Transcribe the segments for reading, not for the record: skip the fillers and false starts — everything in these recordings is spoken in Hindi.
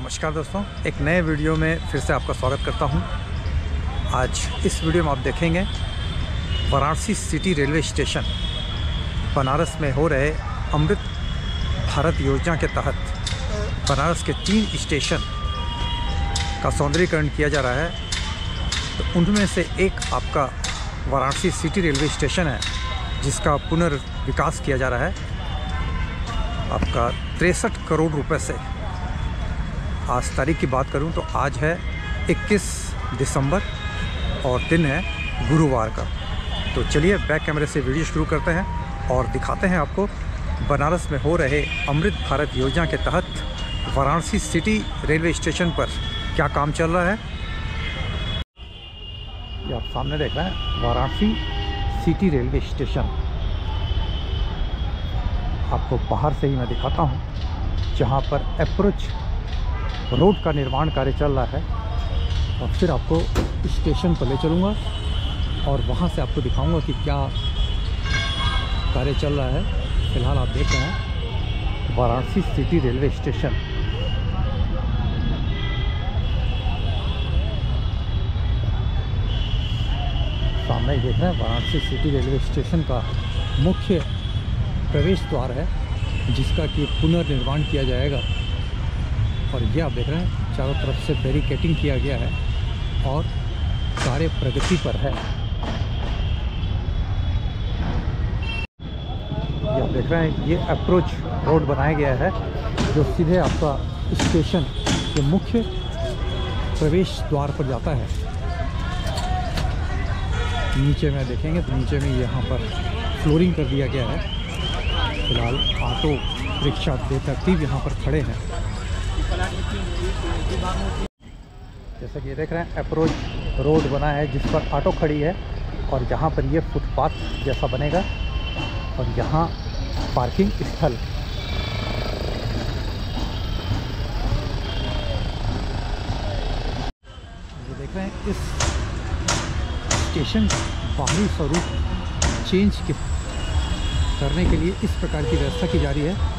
नमस्कार दोस्तों, एक नए वीडियो में फिर से आपका स्वागत करता हूं। आज इस वीडियो में आप देखेंगे Varanasi city railway station Banaras में हो रहे अमृत भारत योजना के तहत बनारस के 3 स्टेशन का सौंदर्यीकरण किया जा रहा है। तो उनमें से एक आपका वाराणसी सिटी रेलवे स्टेशन है, जिसका पुनर्विकास किया जा रहा है आपका 63 करोड़ रुपए से। आज तारीख की बात करूं तो आज है 21 दिसंबर और दिन है गुरुवार का। तो चलिए बैक कैमरे से वीडियो शुरू करते हैं और दिखाते हैं आपको बनारस में हो रहे अमृत भारत योजना के तहत वाराणसी सिटी रेलवे स्टेशन पर क्या काम चल रहा है। ये आप सामने देख रहे हैं वाराणसी सिटी रेलवे स्टेशन। आपको बाहर से ही मैं दिखाता हूँ, जहाँ पर अप्रोच रोड का निर्माण कार्य चल रहा है। और फिर आपको स्टेशन पर ले चलूँगा और वहाँ से आपको दिखाऊंगा कि क्या कार्य चल रहा है। फिलहाल आप देख रहे हैं वाराणसी सिटी रेलवे स्टेशन। सामने ही देख रहे हैं वाराणसी सिटी रेलवे स्टेशन का मुख्य प्रवेश द्वार है, जिसका कि पुनर्निर्माण किया जाएगा। और ये आप देख रहे हैं चारों तरफ से बैरिकेडिंग किया गया है और कार्य प्रगति पर है। ये आप देख रहे हैं ये अप्रोच रोड बनाया गया है, जो सीधे आपका स्टेशन के मुख्य प्रवेश द्वार पर जाता है। नीचे में देखेंगे तो नीचे में यहाँ पर फ्लोरिंग कर दिया गया है। फिलहाल ऑटो रिक्शा बेतरतीब यहाँ पर खड़े हैं। जैसा कि ये देख रहे हैं अप्रोच रोड बना है, जिस पर ऑटो खड़ी है और यहाँ पर ये फुटपाथ जैसा बनेगा और यहाँ पार्किंग स्थल। ये देख रहे हैं इस स्टेशन बाहरी स्वरूप चेंज करने के लिए इस प्रकार की व्यवस्था की जा रही है।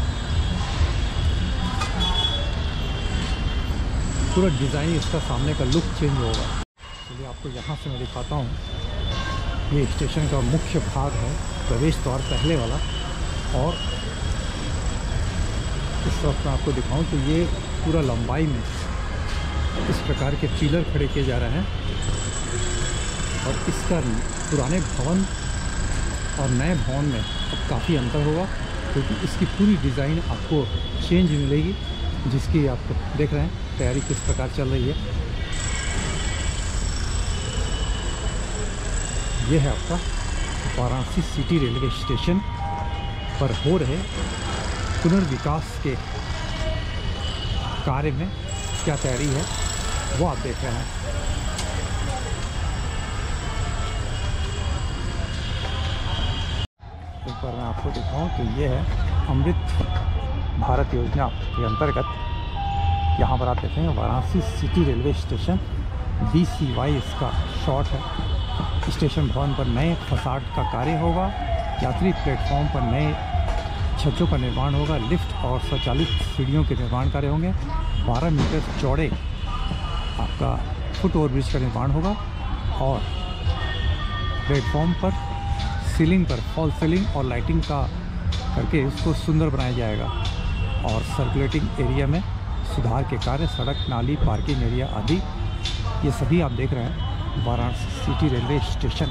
पूरा डिज़ाइन इसका सामने का लुक चेंज होगा। चलिए आपको यहाँ से मैं दिखाता हूँ। ये स्टेशन का मुख्य भाग है, प्रवेश द्वार पहले वाला। और इस वक्त मैं आपको दिखाऊं तो ये पूरा लंबाई में इस प्रकार के पिलर खड़े किए जा रहे हैं। और इसका पुराने भवन और नए भवन में अब काफ़ी अंतर होगा, क्योंकि इसकी पूरी डिज़ाइन आपको चेंज मिलेगी, जिसकी आप देख रहे हैं तैयारी किस प्रकार चल रही है। यह है आपका वाराणसी सिटी रेलवे स्टेशन पर हो रहे पुनर्विकास के कार्य में क्या तैयारी है, वो आप देख रहे हैं। एक बार मैं आपको दिखाऊं तो ये है अमृत भारत योजना के अंतर्गत। यहाँ पर आप देखेंगे Varanasi city railway station BCY इसका शॉर्ट है। स्टेशन भवन पर नए फसाड का कार्य होगा। यात्री प्लेटफॉर्म पर नए छज्जों का निर्माण होगा। लिफ्ट और स्वचालित सीढ़ियों के निर्माण कार्य होंगे। 12 मीटर चौड़े आपका फुट ओवरब्रिज का निर्माण होगा। और प्लेटफॉर्म पर सीलिंग पर फॉल सीलिंग और लाइटिंग का करके इसको सुंदर बनाया जाएगा। और सर्कुलेटिंग एरिया में सुधार के कार्य, सड़क, नाली, पार्किंग एरिया आदि, ये सभी आप देख रहे हैं वाराणसी सिटी रेलवे स्टेशन।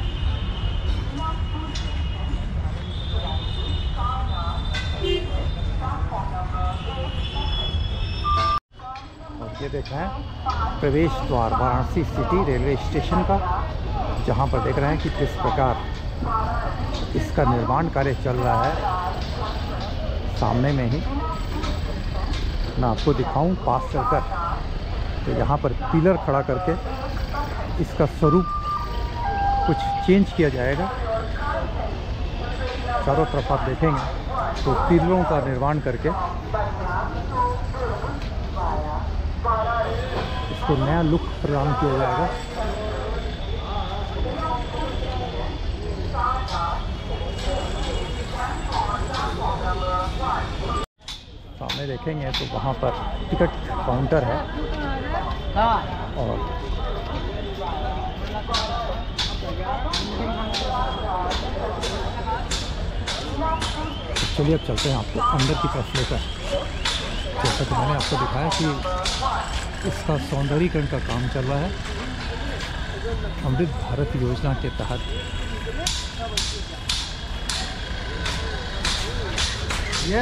और ये देख रहे हैं प्रवेश द्वार वाराणसी सिटी रेलवे स्टेशन का, जहाँ पर देख रहे हैं कि किस प्रकार इसका निर्माण कार्य चल रहा है। सामने में ही मैं आपको दिखाऊं पास चलकर, तो यहाँ पर पिलर खड़ा करके इसका स्वरूप कुछ चेंज किया जाएगा। चारों तरफ आप देखेंगे तो पिलरों का निर्माण करके इसको नया लुक प्रदान किया जाएगा। सामने देखेंगे तो वहाँ पर टिकट काउंटर है। और चलिए अब चलते हैं आपको अंदर की तरफ लेकर। जैसा कि मैंने आपको दिखाया कि इसका सौंदर्यीकरण का काम चल रहा है अमृत भारत योजना के तहत। ये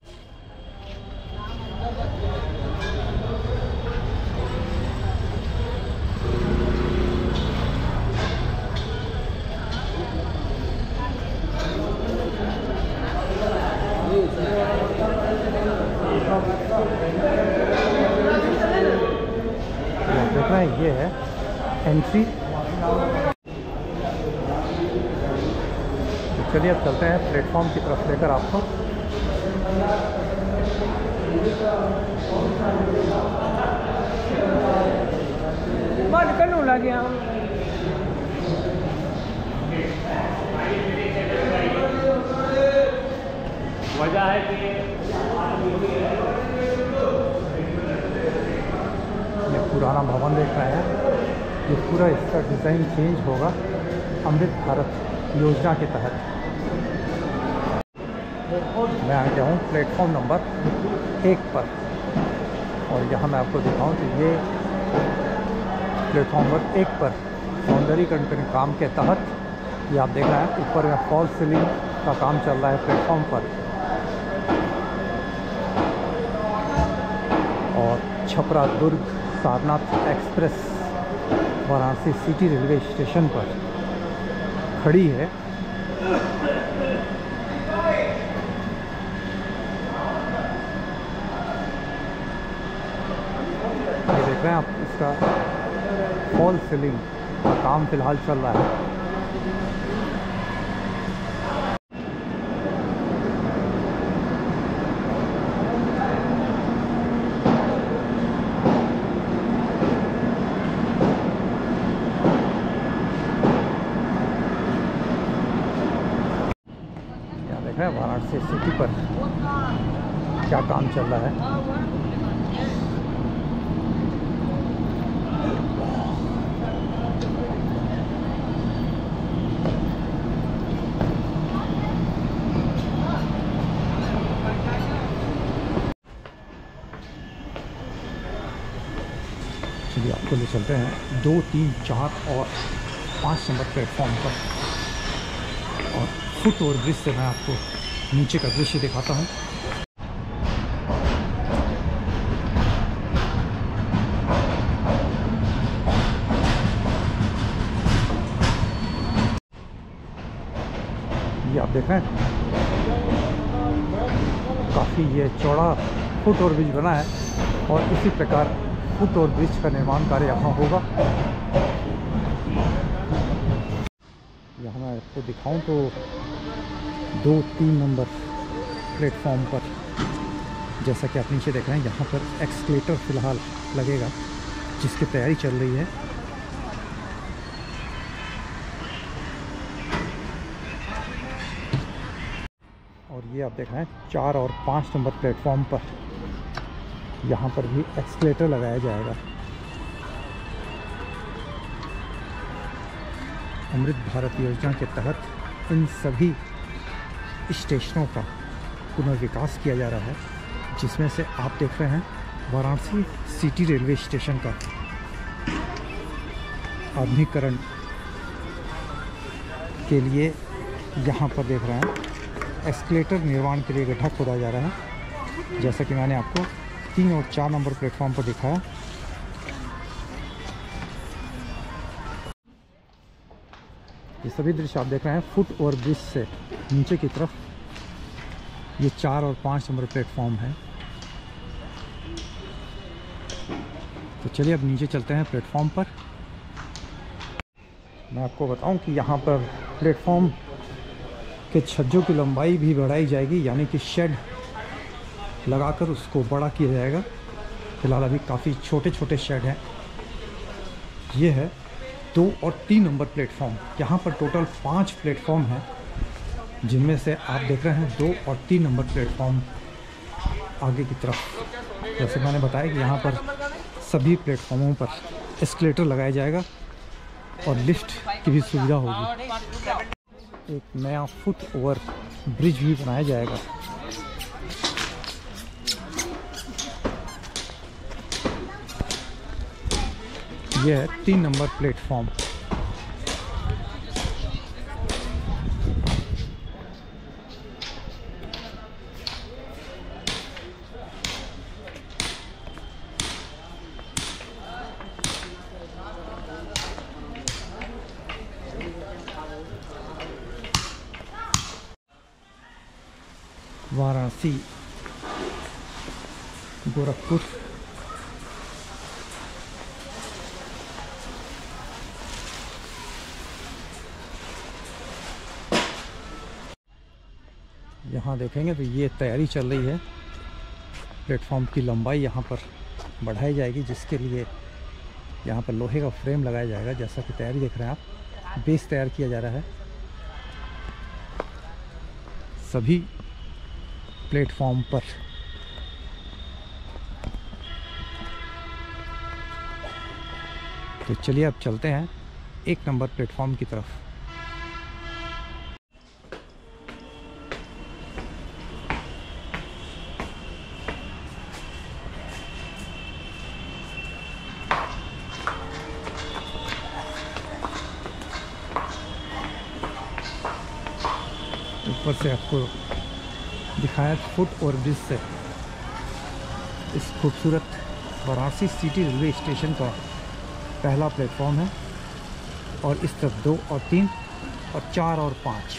देख रहे हैं, ये है एंट्री। तो चलिए अब चलते हैं प्लेटफॉर्म की तरफ लेकर आपको। वजह है कि ये पुराना भवन देख रहे हैं, ये पूरा इसका डिज़ाइन चेंज होगा अमृत भारत योजना के तहत। मैं आ गया हूँ प्लेटफॉर्म नंबर 1 पर और यहाँ मैं आपको दिखाऊँ तो ये प्लेटफॉर्म नंबर 1 पर सौंदर्यीकरण के काम के तहत ये आप देख रहे हैं ऊपर में फॉल सीलिंग का काम चल रहा है प्लेटफॉर्म पर। और Chhapra Durg Sarnath express Varanasi city railway station पर खड़ी है। ये देख रहे हैं आप, इसका फॉल सीलिंग का काम फिलहाल चल रहा है। वाराणसी सिटी पर क्या काम चल रहा है। चलिए आपको ले चलते हैं 2, 3, 4 और 5 नंबर प्लेटफॉर्म पर। और फुट ओवर ब्रिज से मैं आपको नीचे का दृश्य दिखाता हूँ। ये आप देख रहे हैं काफ़ी ये चौड़ा फुट ओवर ब्रिज बना है और इसी प्रकार फुट ओवर ब्रिज का निर्माण कार्य यहाँ होगा। यहाँ मैं आपको दिखाऊं तो 2, 3 नंबर प्लेटफॉर्म पर जैसा कि आप नीचे देख रहे हैं, यहाँ पर एक्सकलेटर फ़िलहाल लगेगा जिसकी तैयारी चल रही है। और ये आप देख रहे हैं 4 और 5 नंबर प्लेटफॉर्म पर यहाँ पर भी एक्सकलेटर लगाया जाएगा। अमृत भारत योजना के तहत इन सभी स्टेशनों का पुनर्विकास किया जा रहा है, जिसमें से आप देख रहे हैं वाराणसी सिटी रेलवे स्टेशन का आधुनिकीकरण के लिए यहाँ पर देख रहे हैं एस्केलेटर निर्माण के लिए गड्ढा खोदा जा रहा है, जैसा कि मैंने आपको 3 और 4 नंबर प्लेटफॉर्म पर दिखाया। ये सभी दृश्य आप देख रहे हैं फुट ओवर ब्रिज से नीचे की तरफ। ये 4 और 5 नंबर प्लेटफॉर्म है। तो चलिए अब नीचे चलते हैं प्लेटफॉर्म पर। मैं आपको बताऊं कि यहाँ पर प्लेटफॉर्म के छज्जों की लंबाई भी बढ़ाई जाएगी, यानी कि शेड लगाकर उसको बड़ा किया जाएगा। फिलहाल अभी काफ़ी छोटे छोटे शेड हैं। ये है 2 और 3 नंबर प्लेटफॉर्म। यहाँ पर टोटल 5 प्लेटफॉर्म हैं, जिनमें से आप देख रहे हैं 2 और 3 नंबर प्लेटफॉर्म आगे की तरफ। जैसे मैंने बताया कि यहाँ पर सभी प्लेटफॉर्मों पर एस्केलेटर लगाया जाएगा और लिफ्ट की भी सुविधा होगी। एक नया फुट ओवर ब्रिज भी बनाया जाएगा। यह है 3 नंबर प्लेटफॉर्म। वाराणसी, गोरखपुर, यहाँ देखेंगे तो ये तैयारी चल रही है। प्लेटफॉर्म की लंबाई यहाँ पर बढ़ाई जाएगी, जिसके लिए यहाँ पर लोहे का फ्रेम लगाया जाएगा। जैसा कि तैयारी देख रहे हैं आप, बेस तैयार किया जा रहा है। सभी प्लेटफॉर्म पर तो चलिए अब चलते हैं 1 नंबर प्लेटफॉर्म की तरफ। ऊपर से आपको दिखाया फुट और ब्रिज से इस खूबसूरत वाराणसी सिटी रेलवे स्टेशन का पहला प्लेटफॉर्म है। और इस तरफ 2 और 3 और 4 और 5।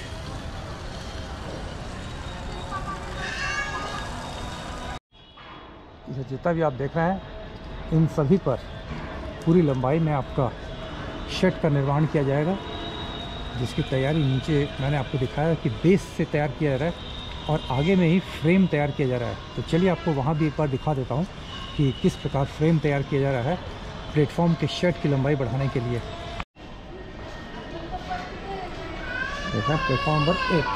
ये जितना भी आप देख रहे हैं, इन सभी पर पूरी लंबाई में आपका शेड का निर्माण किया जाएगा, जिसकी तैयारी नीचे मैंने आपको दिखाया कि बेस से तैयार किया जा रहा है और आगे में ही फ्रेम तैयार किया जा रहा है। तो चलिए आपको वहाँ भी एक बार दिखा देता हूँ कि किस प्रकार फ्रेम तैयार किया जा रहा है प्लेटफॉर्म के शेड की लंबाई बढ़ाने के लिए। देखा प्लेटफॉर्म नंबर 1,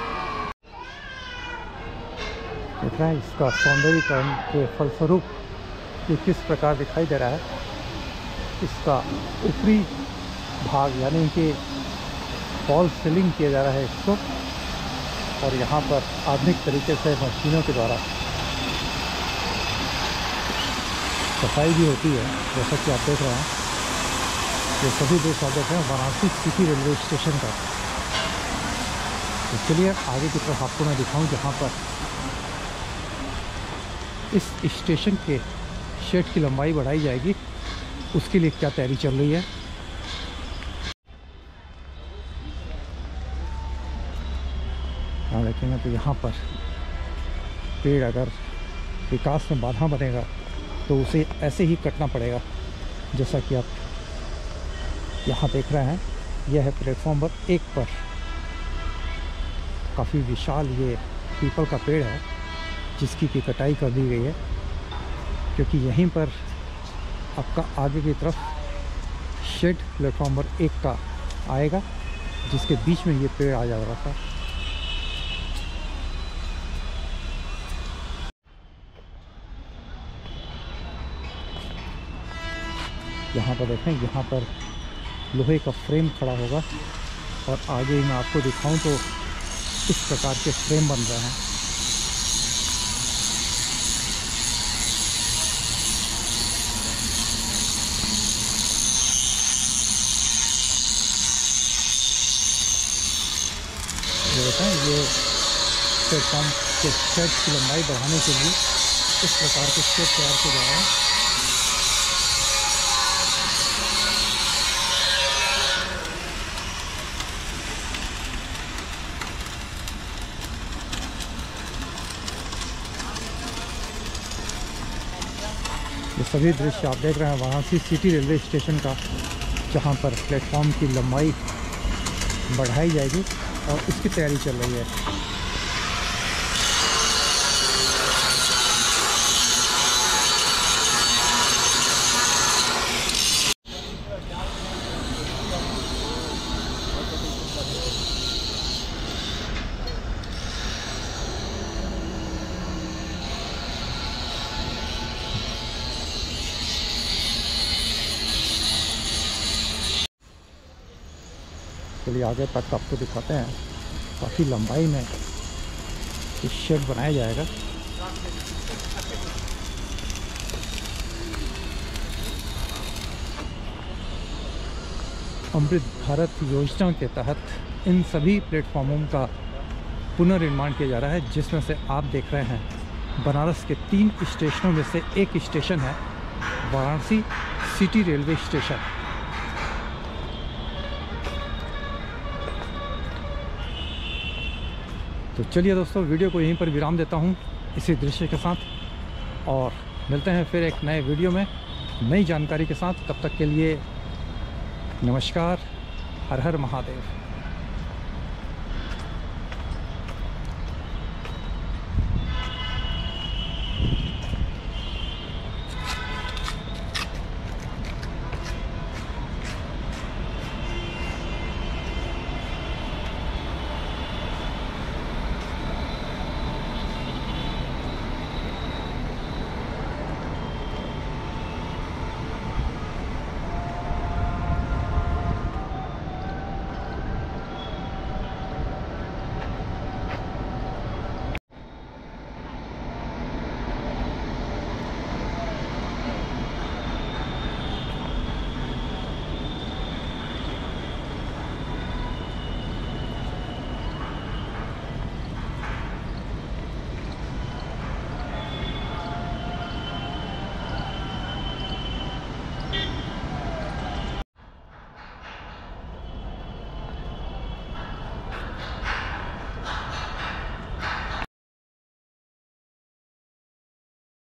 देखा है इसका सौंदर्यीकरण के फलस्वरूप ये किस प्रकार दिखाई दे रहा है। इसका ऊपरी भाग यानी कि फॉल सीलिंग किया जा रहा है इसको, और यहाँ पर आधुनिक तरीके से मशीनों के द्वारा सफाई भी होती है। जैसा कि आप देख रहे हैं, ये सभी दृश्य आप देख रहे हैं वाराणसी सिटी रेलवे स्टेशन का। तो चलिए आगे की तरफ आपको मैं दिखाऊं, जहाँ पर इस स्टेशन के शेड की लंबाई बढ़ाई जाएगी, उसके लिए क्या तैयारी चल रही है। यहाँ देखेंगे तो यहाँ पर पेड़ अगर विकास में बाधा बनेगा तो उसे ऐसे ही कटना पड़ेगा। जैसा कि आप यहाँ देख रहे हैं, यह है प्लेटफॉर्म नंबर 1 पर काफ़ी विशाल ये पीपल का पेड़ है, जिसकी की कटाई कर दी गई है, क्योंकि यहीं पर आपका आगे की तरफ शेड प्लेटफॉर्म नंबर 1 का आएगा, जिसके बीच में ये पेड़ आ जा रहा था। यहाँ पर देखें, यहाँ पर लोहे का फ्रेम खड़ा होगा और आगे मैं आपको दिखाऊं तो इस प्रकार के फ्रेम बन रहे हैं। ये देखें, ये प्लेटफॉर्म के शेड की लंबाई बढ़ाने के लिए इस प्रकार के शेड तैयार किए जा रहे हैं। ये सभी दृश्य आप देख रहे हैं वाराणसी सिटी रेलवे स्टेशन का, जहां पर प्लेटफॉर्म की लंबाई बढ़ाई जाएगी और इसकी तैयारी चल रही है। चलिए आगे तक आपको दिखाते हैं। काफ़ी लंबाई में इस शेड बनाया जाएगा। अमृत भारत योजना के तहत इन सभी प्लेटफॉर्मों का पुनर्निर्माण किया जा रहा है, जिसमें से आप देख रहे हैं बनारस के 3 स्टेशनों में से एक स्टेशन है वाराणसी सिटी रेलवे स्टेशन। तो चलिए दोस्तों, वीडियो को यहीं पर विराम देता हूं इसी दृश्य के साथ, और मिलते हैं फिर एक नए वीडियो में नई जानकारी के साथ। तब तक के लिए नमस्कार, हर हर महादेव।